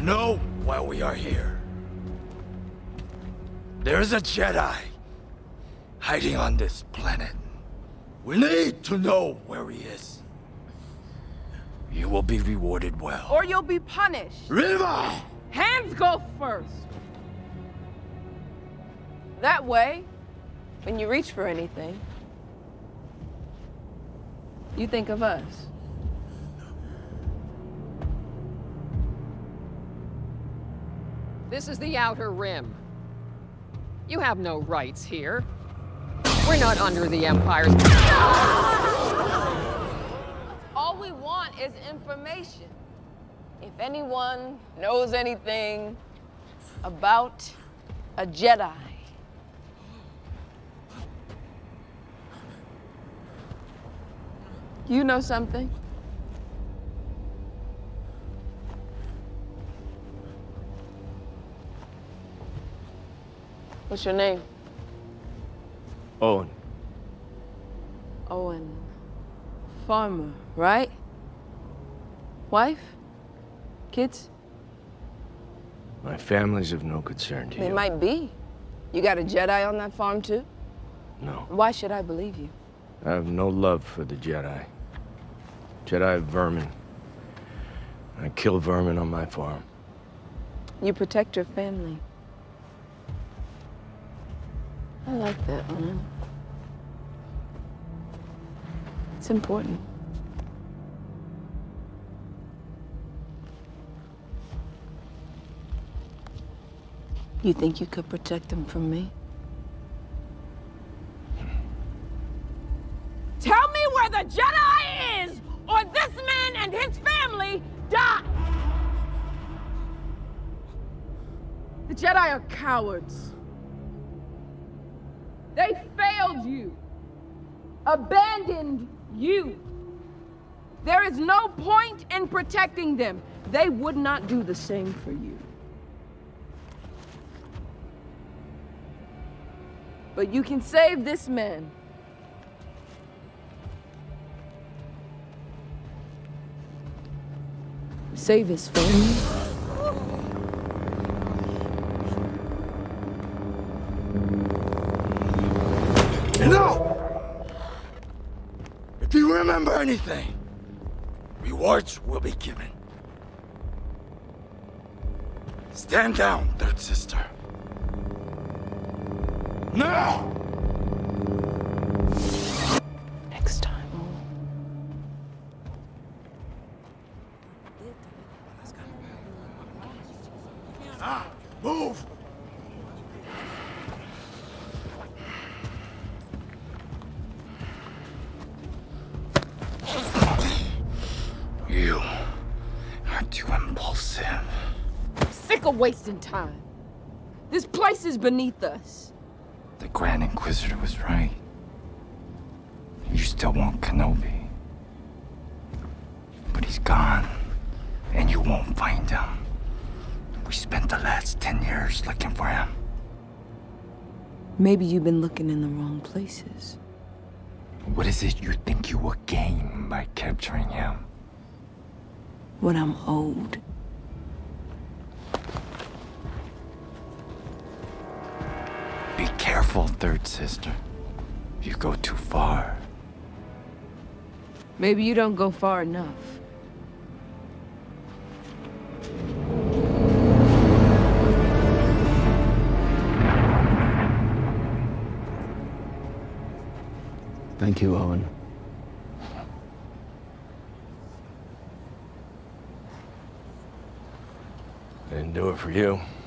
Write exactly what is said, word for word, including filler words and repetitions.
know why we are here. There's a Jedi hiding on this planet. We need to know where he is. You will be rewarded well. Or you'll be punished. Riva! Hands go first. That way, when you reach for anything, you think of us. This is the Outer Rim. You have no rights here. We're not under the Empire's... All we want is information. If anyone knows anything about a Jedi. You know something? What's your name? Owen. Owen. Farmer, right? Wife? Kids? My family's of no concern to They you. might be. You got a Jedi on that farm too? No. Why should I believe you? I have no love for the Jedi. Jedi are vermin. I kill vermin on my farm. You protect your family. I like that, Owen. It's important. You think you could protect them from me? Tell me where the Jedi is, or this man and his family die! The Jedi are cowards. They failed you, abandoned you. There is no point in protecting them. They would not do the same for you. But you can save this man. Save his family. You know, if you remember anything, rewards will be given. Stand down, third sister. Now! Next time. Ah, move! You are too impulsive. I'm sick of wasting time. This place is beneath us. The Grand Inquisitor was right. You still want Kenobi. But he's gone, and you won't find him. We spent the last ten years looking for him. Maybe you've been looking in the wrong places. What is it you think you will gain by capturing him? When I'm old. Be careful, third sister. You go too far. Maybe you don't go far enough. Thank you, Owen. I didn't do it for you.